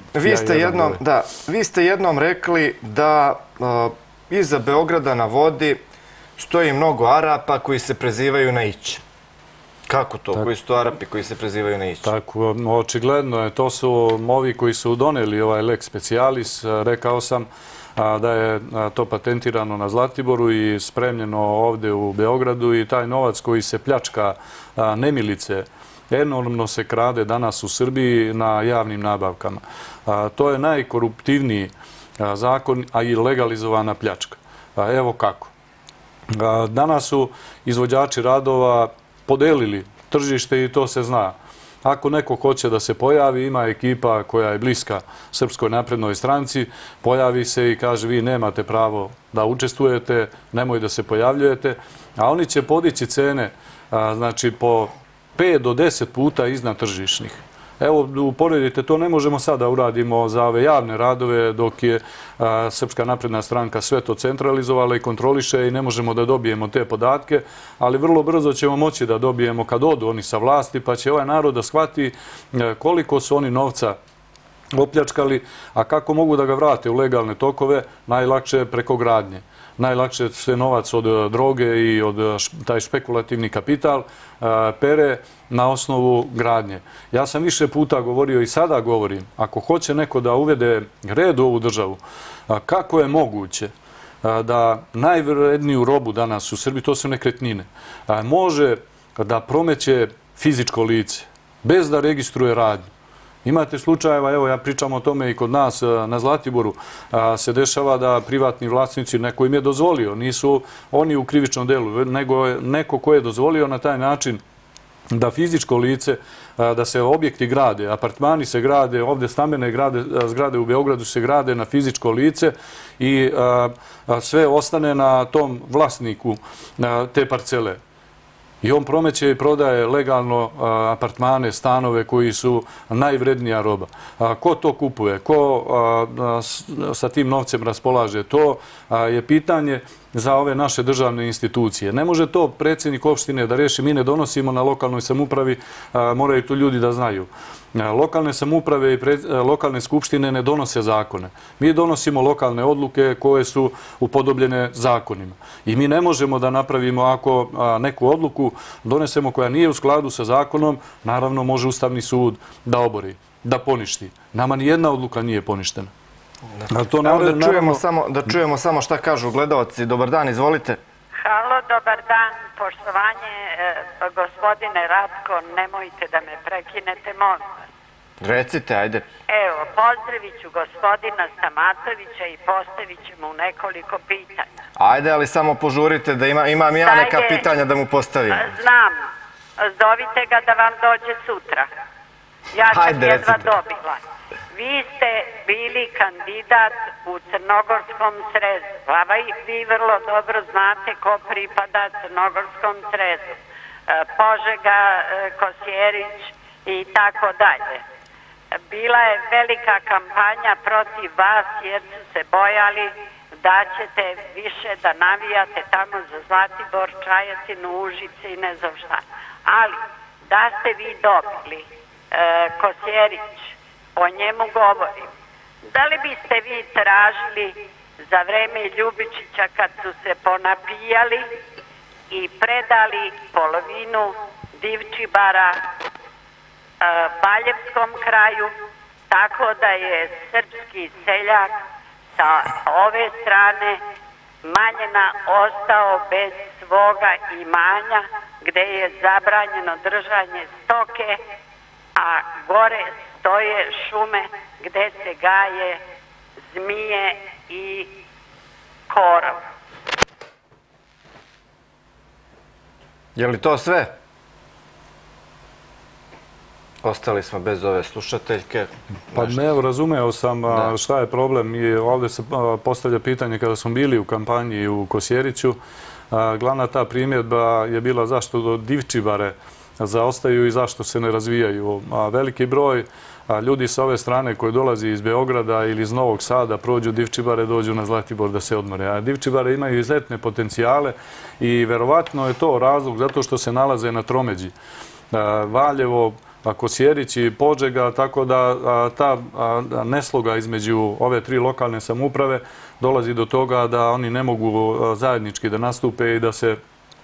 Vi ste jednom rekli da iza Beograda na vodi stoji mnogo Arapa koji se prezivaju na Ić. Kako to? Koji su to Arapi koji se prezivaju na Ić? Tako, očigledno je. To su ovi koji su doneli ovaj lex specialis. Rekao sam da je to patentirano na Zlatiboru i spremljeno ovde u Beogradu i taj novac koji se pljačka nemilice enormno se krade danas u Srbiji na javnim nabavkama. To je najkoruptivniji zakon, a i legalizovana pljačka. Evo kako. Danas su izvođači radova podelili tržište i to se zna. Ako neko hoće da se pojavi, ima ekipa koja je bliska Srpskoj naprednoj stranci, pojavi se i kaže vi nemate pravo da učestvujete, nemoj da se pojavljujete, a oni će podići cene znači po 5 do 10 puta iznad tržišnih. Evo, uporedite, to ne možemo sada uradimo za ove javne radove dok je Srpska napredna stranka sve to centralizovala i kontroliše i ne možemo da dobijemo te podatke, ali vrlo brzo ćemo moći da dobijemo kad odu oni sa vlasti, pa će ovaj narod da shvati koliko su oni novca opljačkali, a kako mogu da ga vrate u legalne tokove, najlakše preko gradnje. Najlakše se novac od droge i od taj špekulativni kapital pere na osnovu gradnje. Ja sam više puta govorio i sada govorim, ako hoće neko da uvede red u ovu državu, kako je moguće da najvredniju robu danas u Srbiji, to su nekretnine, može da promeće fizičko lice bez da registruje radnju. Imate slučajeva, evo ja pričam o tome i kod nas na Zlatiboru, se dešava da privatni vlasnici, neko im je dozvolio, nisu oni u krivičnom delu, nego neko ko je dozvolio na taj način da fizičko lice, da se objekti grade, apartmani se grade, ovde stambene zgrade u Beogradu se grade na fizičko lice i sve ostane na tom vlasniku te parcele. I on promeće i prodaje legalno apartmane, stanove koji su najvrednija roba. Ko to kupuje? Ko sa tim novcem raspolaže? To je pitanje za ove naše državne institucije. Ne može to predsjednik opštine da reši. Mi ne donosimo na lokalnoj samoupravi, moraju to ljudi da znaju. Lokalne samouprave i lokalne skupštine ne donose zakone. Mi donosimo lokalne odluke koje su upodobljene zakonima. I mi ne možemo da napravimo, ako neku odluku donesemo koja nije u skladu sa zakonom, naravno može Ustavni sud da obori, da poništi. Nama nijedna odluka nije poništena. Da čujemo samo šta kažu gledalci. Dobar dan, izvolite. Halo, dobar dan, poštovanje, gospodine Ratko, nemojte da me prekinete, molim vas. Recite, ajde. Evo, pozdravit ću gospodina Stamatovića i postavit ću mu nekoliko pitanja. Ajde, ali samo požurite da imam ja neka pitanja da mu postavim. Znam, zovite ga da vam dođe sutra. Ja sam jedva dobila. Vi ste bili kandidat u Crnogorskom srezu. Vi vrlo dobro znate ko pripada Crnogorskom srezu. Požega, Kosjerić i tako dalje. Bila je velika kampanja protiv vas jer su se bojali da ćete više da navijate tamo za Zlatibor, Čajetinu, Užice i ne znam šta. Ali, da ste vi dobili Kosjerić, o njemu govorim. Da li biste vi tražili za vreme Ljubičića kad su se ponapijali i predali polovinu Divčibara Baljevskom kraju, tako da je srpski seljak sa ove strane Manjena ostao bez svoga imanja gde je zabranjeno držanje stoke, a gore stoje šume gde se gaje zmije i korov. Je li to sve? ostali smo bez ove slušateljke. Pa ne, razumeo sam šta je problem i ovdje se postavlja pitanje kada smo bili u kampanji u Kosjeriću. Glavna ta primjedba je bila zašto divčibare zaostaju i zašto se ne razvijaju. Veliki broj ljudi sa ove strane koji dolazi iz Beograda ili iz Novog Sada prođu Divčibare, dođu na Zlatibor da se odmore. A Divčibare imaju izuzetne potencijale i verovatno je to razlog zato što se nalaze na tromeđi. Valjevo, Kosjerić i Požega, tako da ta nesloga između ove tri lokalne samouprave dolazi do toga da oni ne mogu zajednički da nastupe i da se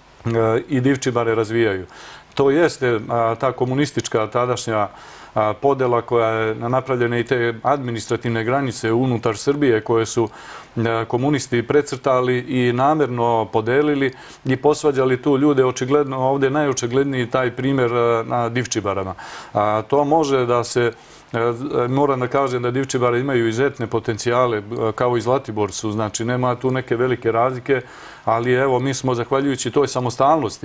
i Divčibare razvijaju. To jeste ta komunistička tadašnja podela koja je napravljena i te administrativne granice unutar Srbije koje su komunisti precrtali i namjerno podelili i posvađali tu ljude. Očigledno ovdje je najočigledniji taj primjer na Divčibarama. To može da se, moram da kažem da Divčibare imaju izuzetne potencijale kao i Zlatibor su, znači nema tu neke velike razlike, ali evo mi smo zahvaljujući toj samostalnosti,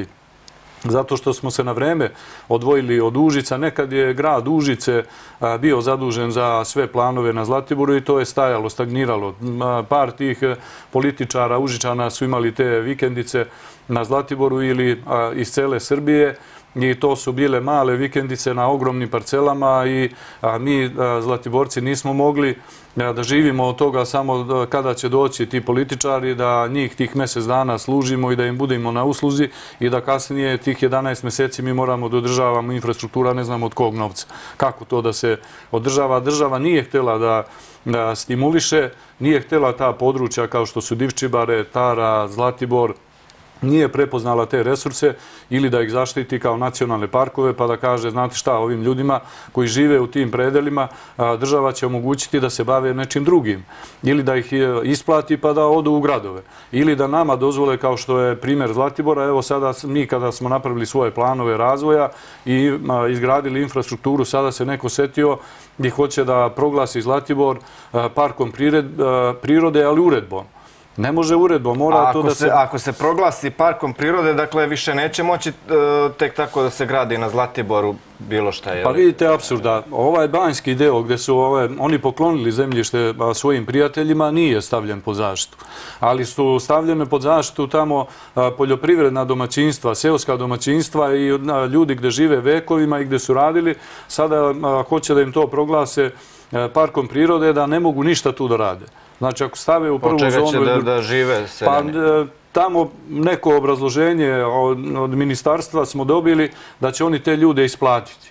zato što smo se na vreme odvojili od Užica. Nekad je grad Užice bio zadužen za sve planove na Zlatiboru i to je stajalo, stagniralo. Par tih političara Užičana su imali te vikendice na Zlatiboru ili iz cele Srbije i to su bile male vikendice na ogromnim parcelama i mi Zlatiborci nismo mogli da živimo od toga samo kada će doći ti političari, da njih tih mjesec dana služimo i da im budemo na usluzi i da kasnije tih 11 mjeseci mi moramo da održavamo infrastruktura, ne znamo od kog novca. Kako to da se održava? Država nije htjela da stimuliše, nije htjela ta područja kao što su Divčibare, Tara, Zlatibor, nije prepoznala te resurse ili da ih zaštiti kao nacionalne parkove pa da kaže, znate šta, ovim ljudima koji žive u tim predelima država će omogućiti da se bave nečim drugim ili da ih isplati pa da odu u gradove ili da nama dozvole, kao što je primjer Zlatibora. Evo sada mi kada smo napravili svoje planove razvoja i izgradili infrastrukturu, sada se neko setio i hoće da proglasi Zlatibor parkom prirode, ali uredbom. Ne može uredbom, mora to da se... Ako se proglasi parkom prirode, dakle više neće moći tek tako da se gradi na Zlatiboru bilo šta, je li? Pa vidite apsurda. Ovaj banjski deo gdje su oni poklonili zemljište svojim prijateljima nije stavljen pod zaštitu. Ali su stavljene pod zaštitu tamo poljoprivredna domaćinstva, seoska domaćinstva i ljudi gdje žive vekovima i gdje su radili. Sada hoće da im to proglase parkom prirode, da ne mogu ništa tu da rade. Znači, ako stave u prvu zonu... Od čega će da žive seljani? Pa tamo neko obrazloženje od ministarstva smo dobili da će oni te ljude isplatiti.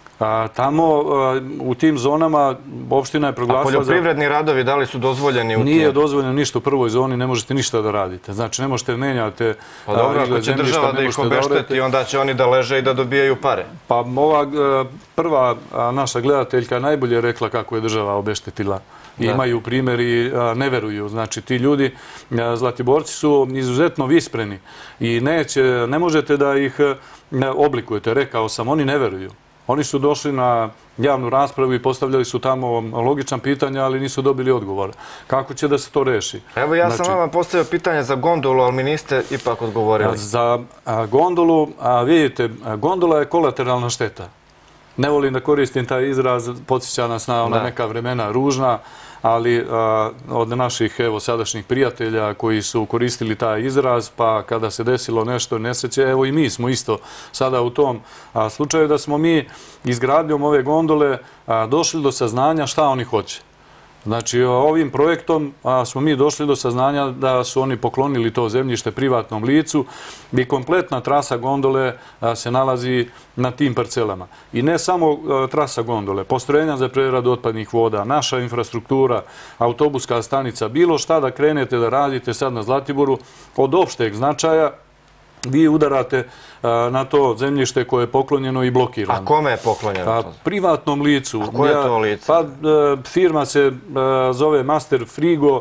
Tamo u tim zonama opština je proglasila... A poljoprivredni radovi da li su dozvoljeni u tim? Nije dozvoljeno ništa u prvoj zoni, ne možete ništa da radite. Znači, ne možete menjati... Pa dobro, ako će država da ih obešteti, onda će oni da leže i da dobijaju pare. Pa ova prva naša gledateljka najbolje rekla kako je država obeštetila. Imaju primjer i ne veruju. Znači, ti ljudi, Zlatiborci su izuzetno vispreni i ne možete da ih oblikujete. Rekao sam, oni ne veruju. Oni su došli na javnu raspravu i postavljali su tamo logična pitanja, ali nisu dobili odgovor. Kako će da se to reši? Evo, ja sam vama postavio pitanje za gondolu, ali mi niste ipak odgovorili. Za gondolu, vidite, gondola je kolateralna šteta. Ne volim da koristim taj izraz, podsjeća nas na ona neka vremena ružna, ali od naših sadašnjih prijatelja koji su koristili taj izraz, pa kada se desilo nešto nesreće, evo i mi smo isto sada u tom slučaju da smo mi izgradnjom ove gondole došli do saznanja šta oni hoće. Znači, ovim projektom smo mi došli do saznanja da su oni poklonili to zemljište privatnom licu i kompletna trasa gondole se nalazi na tim parcelama. I ne samo trasa gondole, postrojenja za preradu otpadnih voda, naša infrastruktura, autobuska stanica, bilo šta da krenete da radite sad na Zlatiboru od opšteg značaja, vi udarate na to zemljište koje je poklonjeno i blokirano. A kome je poklonjeno to? Privatnom licu. A koje je to lice? Pa firma se zove Master Frigo.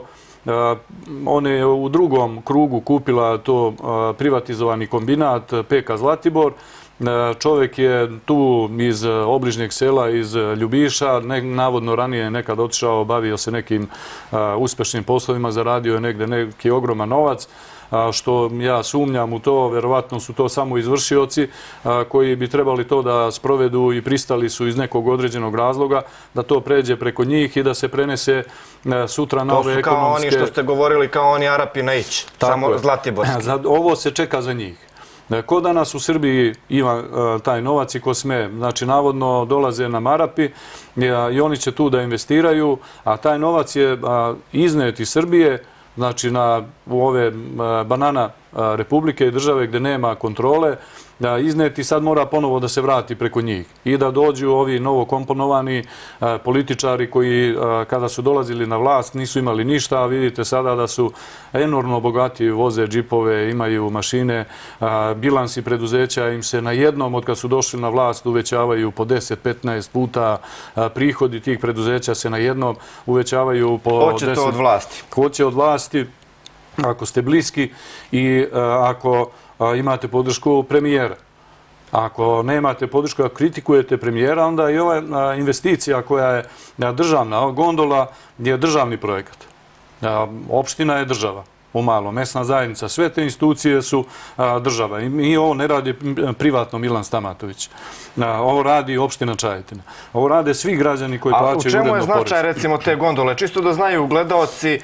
Ona je u drugom krugu kupila to privatizovani kombinat PK Zlatibor Čovjek je tu iz obližnjeg sela, iz Ljubiša, navodno ranije nekad otišao, bavio se nekim uspešnim poslovima, zaradio je negde neki ogroman novac, što ja sumnjam u to, verovatno su to samo izvršioci koji bi trebali to da sprovedu i pristali su iz nekog određenog razloga da to pređe preko njih i da se prenese sutra na ove ekonomske... To su kao oni što ste govorili, kao oni Arapi na Ić, samo Zlatiborski. Ovo se čeka za njih. Ko danas u Srbiji ima taj novac i ko sme, znači navodno dolaze nam Arapi i oni će tu da investiraju, a taj novac je iznet iz Srbije, znači u ove banana republike i države gde nema kontrole, izneti sad mora ponovo da se vrati preko njih i da dođu ovi novokomponovani političari koji kada su dolazili na vlast nisu imali ništa, a vidite sada da su enormno bogati, voze džipove, imaju mašine, bilansi preduzeća im se na jednom od kad su došli na vlast uvećavaju po 10-15 puta, prihodi tih preduzeća se na jednom uvećavaju po 10... Hoće to od vlasti. Hoće od vlasti, ako ste bliski i ako imate podršku premijera. Ako nemate podršku, ako kritikujete premijera, onda i ova investicija koja je državna, gondola je državni projekat. Opština je država, u malo, mesna zajednica, sve te institucije su država. I ovo ne radi privatno Milan Stamatović. Ovo radi opština Čajetina. Ovo rade svi građani koji plaćaju uredno porez. A u čemu je značaj, recimo, te gondole? Čisto da znaju gledaoci,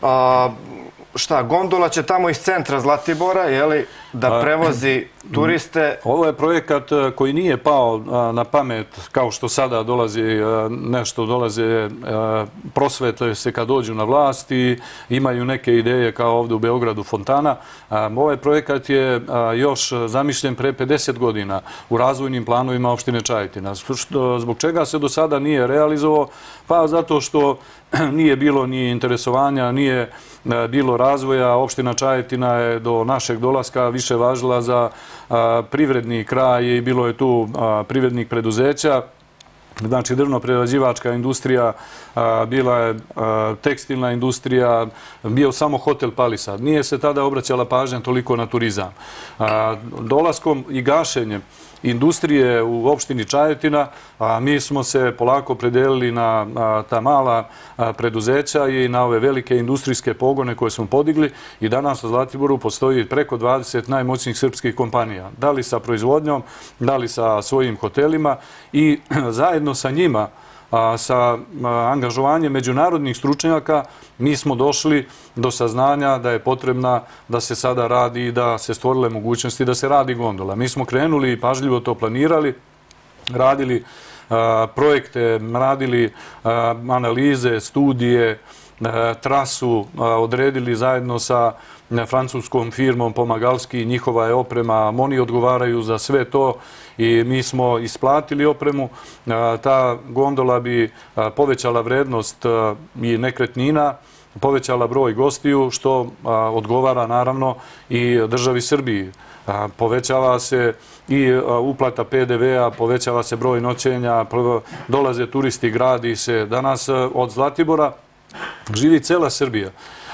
šta, gondola će tamo iz centra Zlatibora, da prevozi turiste? Ovo je projekat koji nije pao na pamet kao što sada dolazi nešto, dolaze prosvetlje se kad dođu na vlast i imaju neke ideje kao ovdje u Beogradu fontana. Ovaj projekat je još zamišljen pre 50 godina u razvojnim planovima opštine Čajetina. Zbog čega se do sada nije realizovao? Pa zato što nije bilo ni interesovanja, nije bilo razvoja. Opština Čajetina je do našeg dolaska više važila za privredni kraj i bilo je tu privrednih preduzeća. Znači, drvno-prerađivačka industrija, bila je tekstilna industrija, bio samo hotel Palisad. Nije se tada obraćala pažnja toliko na turizam. Dolaskom i gašenjem industrije u opštini Čajetina, mi smo se polako predelili na ta mala preduzeća i na ove velike industrijske pogone koje smo podigli i danas u Zlatiboru postoji preko 20 najmoćnijih srpskih kompanija. Da li sa proizvodnjom, da li sa svojim hotelima i zajedno sa njima, sa angažovanjem međunarodnih stručnjaka, mi smo došli do saznanja da je potrebna da se sada radi i da se stvorile mogućnosti da se radi gondola. Mi smo krenuli i pažljivo to planirali, radili projekte, radili analize, studije, trasu, odredili zajedno sa francuskom firmom Pomagalski, njihova je oprema, oni odgovaraju za sve to i mi smo isplatili opremu. Ta gondola bi povećala vrednost i nekretnina, povećala broj gostiju, što odgovara naravno i državi Srbiji. Povećava se i uplata PDV-a, povećava se broj noćenja, dolaze turisti, gradi se. Danas od Zlatibora živi cela Srbija.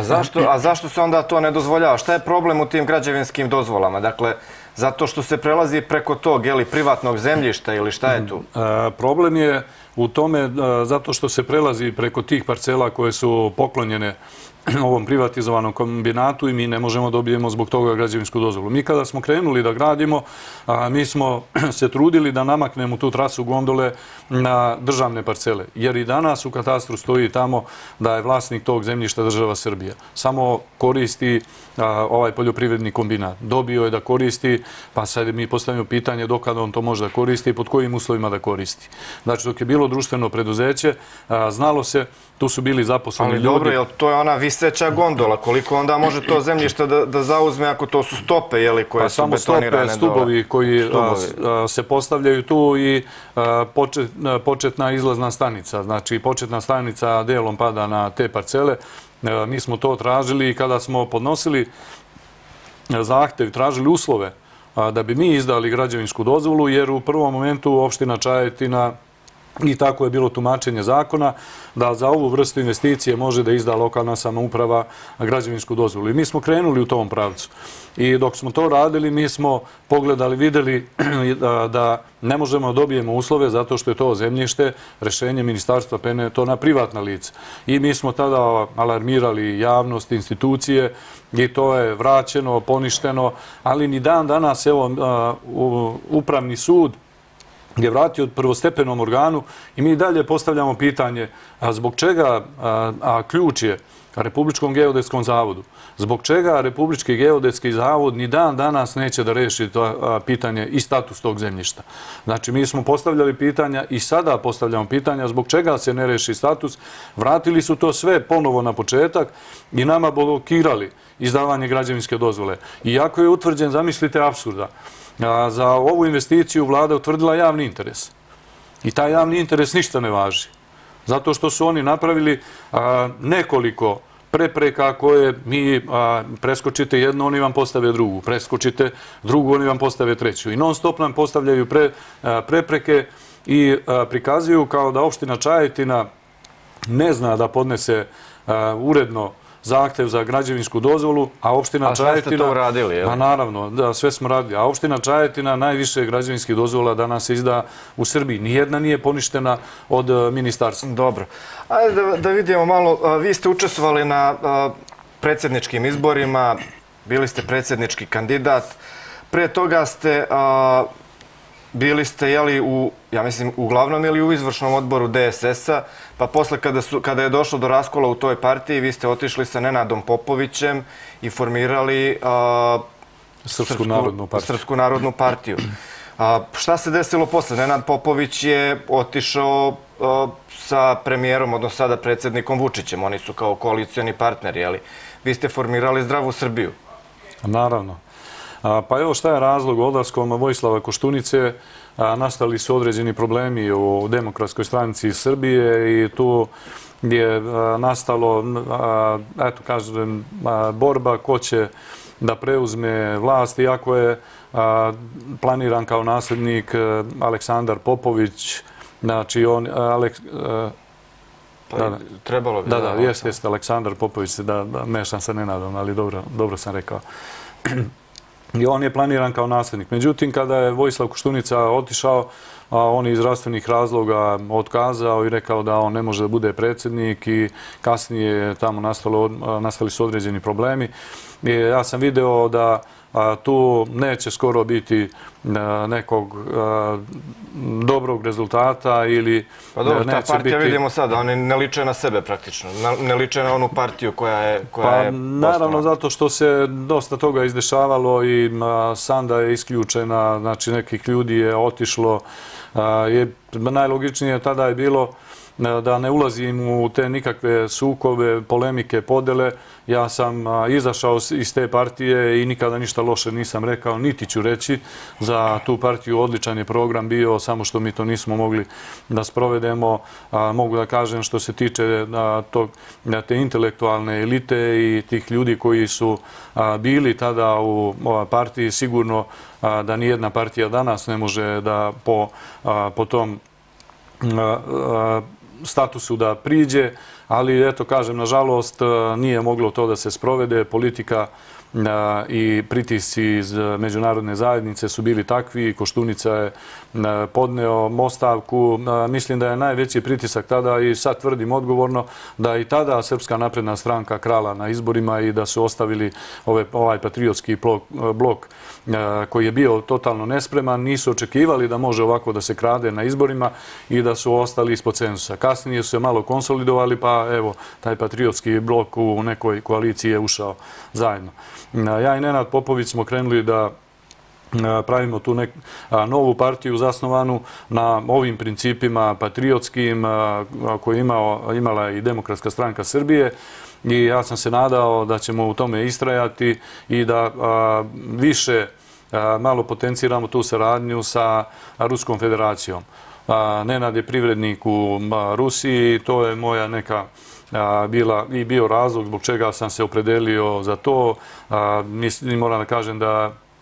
A zašto se onda to ne dozvoljava? Šta je problem u tim građevinskim dozvolama? Dakle, zato što se prelazi preko tog privatnog zemljišta ili šta je tu? Problem je u tome zato što se prelazi preko tih parcela koje su poklonjene ovom privatizovanom kombinatu i mi ne možemo dobijemo zbog toga građevinsku dozvolu. Mi kada smo krenuli da gradimo, mi smo se trudili da namaknemo tu trasu gondole na državne parcele, jer i danas u katastru stoji tamo da je vlasnik tog zemljišta država Srbija. Samo koristi ovaj poljoprivredni kombinat. Dobio je da koristi, pa sad mi postavljamo pitanje dokada on to može da koristi i pod kojim uslovima da koristi. Znači, dok je bilo društveno preduzeće, znalo se, tu su bili zaposleni ljudi. Ali dobro, to je ona viseća gondola. Koliko onda može to zemljište da zauzme ako to su stope koje su betonirane dole? Samo stope, stubovi koji se postavljaju tu i početna izlazna stanica. Znači, početna stanica delom pada na te parcele. Mi smo to tražili i kada smo podnosili zahtev, tražili uslove da bi mi izdali građevinsku dozvolu, jer u prvom momentu opština Čajetina I tako je bilo tumačenje zakona da za ovu vrstu investicije može da izda lokalna samouprava građevinsku dozvolu. I mi smo krenuli u tom pravcu. I dok smo to radili, mi smo pogledali, videli da ne možemo da dobijemo uslove zato što je to zemljište, rešenje ministarstva pene to na privatna lica. I mi smo tada alarmirali javnost, institucije i to je vraćeno, poništeno, ali ni dan danas, evo, Upravni sud je vratio prvostepenom organu i mi dalje postavljamo pitanje zbog čega, a ključ je Republičkom geodetskom zavodu, zbog čega Republički geodetski zavod ni dan danas neće da reši to pitanje i status tog zemljišta. Znači, mi smo postavljali pitanja i sada postavljamo pitanja zbog čega se ne reši status. Vratili su to sve ponovo na početak i nama blokirali izdavanje građevinske dozvole. Iako je utvrđen, zamislite apsurda, za ovu investiciju vlada utvrdila javni interes. I taj javni interes ništa ne važi. Zato što su oni napravili nekoliko prepreka koje mi preskočite jednu, oni vam postave drugu. Preskočite drugu, oni vam postave treću. I non stop nam postavljaju prepreke i prikazuju kao da opština Čajetina ne zna da podnese uredno zahtev za građevinsku dozvolu, a opština Čajetina... A sve ste to uradili, jel? Naravno, da, sve smo radili. A opština Čajetina najviše građevinskih dozvola danas se izda u Srbiji. Nijedna nije poništena od ministarstva. Dobro. Ajde da vidimo malo. Vi ste učestvovali na predsjedničkim izborima, bili ste predsjednički kandidat. Prije toga ste... Bili ste, jeli, ja mislim, uglavnom ili u izvršnom odboru DSS-a, pa posle kada je došlo do raskola u toj partiji, vi ste otišli sa Nenadom Popovićem i formirali Srpsku narodnu partiju. Šta se desilo posle? Nenad Popović je otišao sa premijerom, odnosno sada predsjednikom Vučićem. Oni su kao koalicijoni partneri, jeli? Vi ste formirali Zdravu Srbiju. Naravno. Pa evo šta je razlog odlaskom Vojislava Koštunice. Nastali su određeni problemi u Demokratskoj stranici Srbije i tu je nastalo, eto kažem, borba ko će da preuzme vlast, iako je planiran kao nasljednik Aleksandar Popović, znači on... Trebalo bi. Da, jeste Aleksandar Popović, da mešam sa Nenadom, ali dobro sam rekao. I on je planiran kao nasljednik. Međutim, kada je Vojislav Koštunica otišao, on je iz zdravstvenih razloga otkazao i rekao da on ne može da bude predsjednik i kasnije tamo nastali su određeni problemi. Ja sam video da tu neće skoro biti nekog dobrog rezultata ili... Pa dobro, ta partija vidimo sada, oni ne liče na sebe praktično, ne liče na onu partiju koja je poslovna. Naravno, zato što se dosta toga izdešavalo i Sanda je isključena, znači nekih ljudi je otišlo. Najlogičnije tada je bilo da ne ulazim u te nikakve sukobe, polemike, podele. Ja sam izašao iz te partije i nikada ništa loše nisam rekao, niti ću reći. Za tu partiju odličan je program bio, samo što mi to nismo mogli da sprovedemo. Mogu da kažem što se tiče te intelektualne elite i tih ljudi koji su bili tada u partiji, sigurno da nijedna partija danas ne može da po tom statusu da priđe, ali eto kažem, nažalost nije moglo to da se sprovede. Politika i pritisci iz međunarodne zajednice su bili takvi. Koštunica je podneo ostavku. Mislim da je najveći pritisak tada i sad tvrdim odgovorno da i tada Srpska napredna stranka krala na izborima i da su ostavili ovaj patriotski blok koji je bio totalno nespreman. Nisu očekivali da može ovako da se krade na izborima i da su ostali ispod cenzusa. Kasnije su se malo konsolidovali, pa evo, taj patriotski blok u nekoj koaliciji je ušao zajedno. Ja i Nenad Popović smo krenuli da pravimo tu novu partiju zasnovanu na ovim principima patriotskim koje je imala i Demokratska stranka Srbije i ja sam se nadao da ćemo u tome istrajati i da više malo potenciramo tu saradnju sa Ruskom federacijom. Nenad je privrednik u Rusiji, to je moja neka bio razlog zbog čega sam se opredelio za to. Moram da kažem da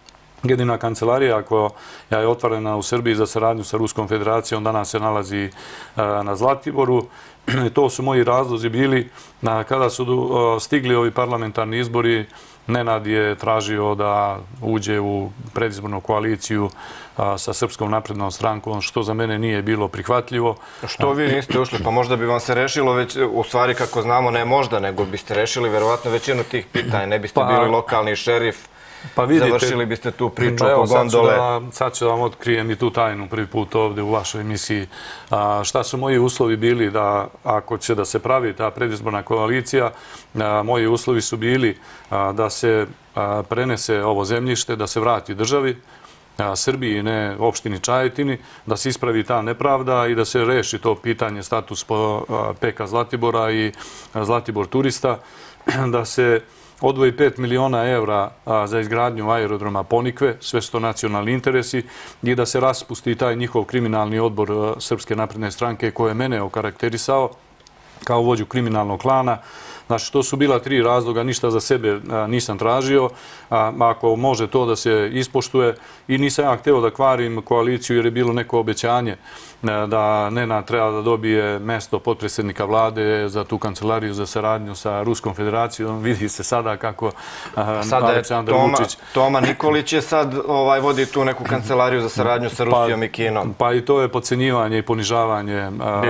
Jedina kancelarija koja je otvorena u Srbiji za saradnju sa Ruskom federacijom danas se nalazi na Zlatiboru. To su moji razlozi bili kada su stigli ovi parlamentarni izbori. Nenad je tražio da uđe u predizbornu koaliciju sa Srpskom naprednom strankom, što za mene nije bilo prihvatljivo. Što vi niste ušli? Pa možda bi vam se rešilo već, u stvari kako znamo, ne možda, nego biste rešili verovatno većinu tih pitanja. Ne biste bili lokalni šerif, završili biste tu priču oko gondole. Sad ću da vam otkrijem i tu tajnu prvi put ovde u vašoj emisiji. Šta su moji uslovi bili da, ako će da se pravi ta predizborna koalicija, moji uslovi su bili da se prenese ovo zemljište, da se vrati državi, Srbiji, ne opštini Čajetini, da se ispravi ta nepravda i da se reši to pitanje status PK Zlatibora i Zlatibor turista, da se odvoji 5 miliona evra za izgradnju aerodroma Ponikve, sve su to nacionalni interesi, i da se raspusti taj njihov kriminalni odbor Srpske napredne stranke koji je mene okarakterisao kao vođu kriminalnog klana. Znači, to su bila 3 razloga, ništa za sebe nisam tražio, ako može to da se ispoštuje, i nisam ja hteo da kvarim koaliciju jer je bilo neko obećanje da Nenad treba da dobije mesto potpredsjednika vlade za tu kancelariju za saradnju sa Ruskom federacijom. Vidi se sada kako Aleksandar Vučić... Toma Nikolić je sad vodi tu neku kancelariju za saradnju sa Rusijom i Kinom. Pa i to je podcenjivanje i ponižavanje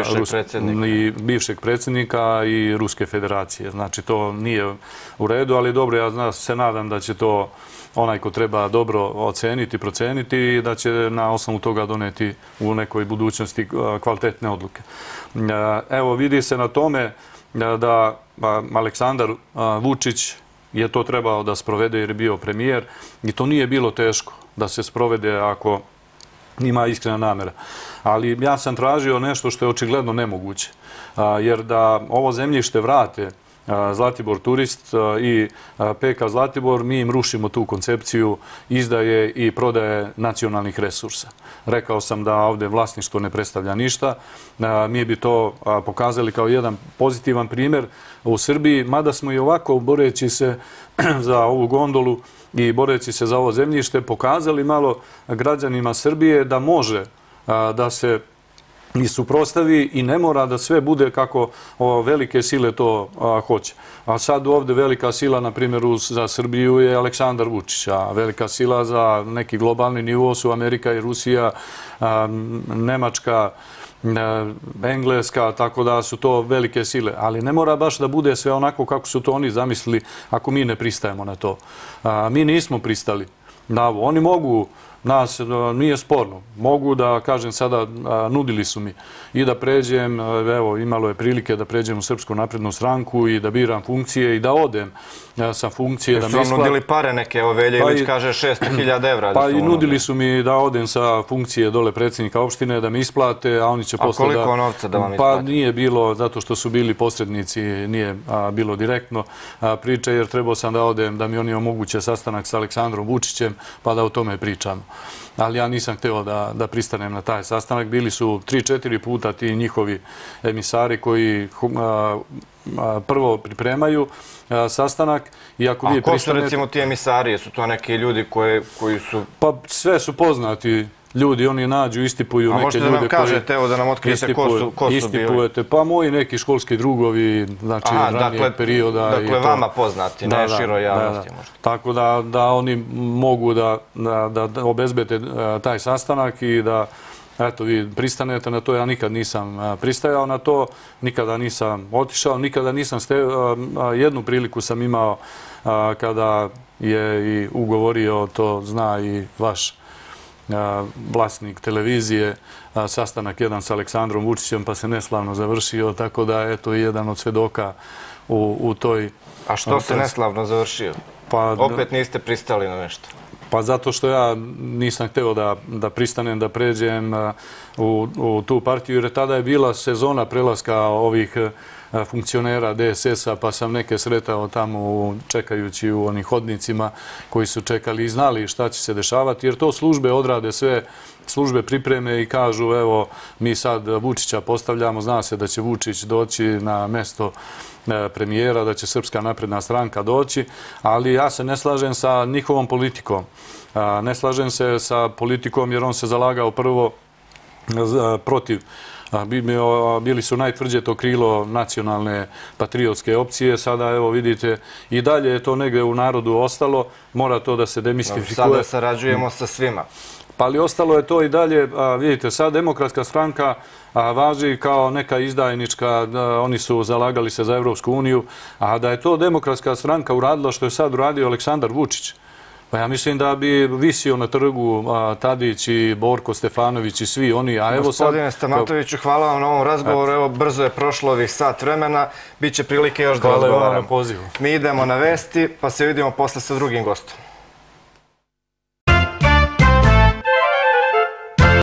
bivšeg predsjednika i Ruske federacije. Znači, to nije u redu, ali dobro, ja se nadam da će to onaj ko treba dobro oceniti, proceniti i da će na osnovu toga doneti u nekoj budućnosti kvalitetne odluke. Evo, vidi se na tome da Aleksandar Vučić je to trebao da sprovede jer je bio premijer i to nije bilo teško da se sprovede ako ima iskrena namera. Ali ja sam tražio nešto što je očigledno nemoguće, jer da ovo zemljište vrate Zlatibor turist i PK Zlatibor, mi im rušimo tu koncepciju izdaje i prodaje nacionalnih resursa. Rekao sam da ovdje vlasništvo ne predstavlja ništa. Mi bi to pokazali kao jedan pozitivan primjer u Srbiji, mada smo i ovako, boreći se za ovu gondolu i boreći se za ovo zemljište, pokazali malo građanima Srbije da može da se i suprostavi i ne mora da sve bude kako velike sile to hoće. A sad ovdje velika sila, na primjer, za Srbiju je Aleksandar Vučić, a velika sila za neki globalni nivo su Amerika i Rusija, Nemačka, Engleska, tako da su to velike sile. Ali ne mora baš da bude sve onako kako su to oni zamislili ako mi ne pristajemo na to. Mi nismo pristali na ovo. Oni mogu, nas nije sporno, mogu da, kažem sada, nudili su mi i da pređem, evo, imalo je prilike da pređem u Srpsku naprednu stranku i da biram funkcije i da odem sa funkcije. Jer su vam nudili pare neke, evo Veljević kaže 600.000 evra. Pa i nudili su mi da odem sa funkcije dole predsjednika opštine, da mi isplate, a oni će posle da... A koliko novca da vam isplate? Pa nije bilo, zato što su bili posrednici, nije bilo direktno priče, jer trebao sam da odem, da mi oni omoguće sastanak sa Aleksandrom Vučićem, pa da o tome pričam. Ali ja nisam hteo da pristanem na taj sastanak. Bili su 3-4 puta ti njihovi emisari koji prvo pripremaju sastanak. A ko su recimo ti emisari? Su to neki ljudi koji su... Pa sve su poznati ljudi, oni nađu, istipuju neke ljude koji... A možete da nam kažete, evo da nam otkrijete ko su bili? Pa moji neki školski drugovi, znači ranijeg perioda. Dakle, vama poznati, ne široj javnosti možda. Tako da oni mogu da obezbede taj sastanak i da, eto, vi pristanete na to. Ja nikad nisam pristajao na to, nikada nisam otišao, nikada nisam... Jednu priliku sam imao kada je i ugovorio, to zna i vaš vlasnik televizije, sastanak jedan sa Aleksandrom Vučićem, pa se neslavno završio, tako da je to jedan od svedoka u toj... A što se neslavno završio? Opet niste pristali na nešto? Pa zato što ja nisam hteo da pristanem, da pređem u tu partiju, jer tada je bila sezona prelaska ovih funkcionera DSS-a, pa sam neke sretao tamo čekajući u onih hodnicima koji su čekali i znali šta će se dešavati, jer to službe odrade sve, službe pripreme i kažu evo mi sad Vučića postavljamo, zna se da će Vučić doći na mesto premijera, da će Srpska napredna stranka doći, ali ja se ne slažem sa njihovom politikom. Ne slažem se sa politikom jer on se zalagao prvo protiv. Bili su najtvrđe to krilo nacionalne patriotske opcije. Sada, evo vidite, i dalje je to negdje u narodu ostalo. Mora to da se demistifikuje. Sada sarađujemo sa svima. Pa ali ostalo je to i dalje. Vidite, sad Demokratska stranka važi kao neka izdajnička, oni su zalagali se za Evropsku uniju, a da je to Demokratska stranka uradila što je sad uradio Aleksandar Vučić, pa ja mislim da bi visio na trgu Tadić i Borko Stefanović i svi oni. Gospodine Stamatoviću, hvala vam na ovom razgovoru. Evo, brzo je prošlo ovih sat vremena. Biće prilike još da razgovaramo. Hvala vam na pozivu. Mi idemo na vesti, pa se vidimo posle sa drugim gostom.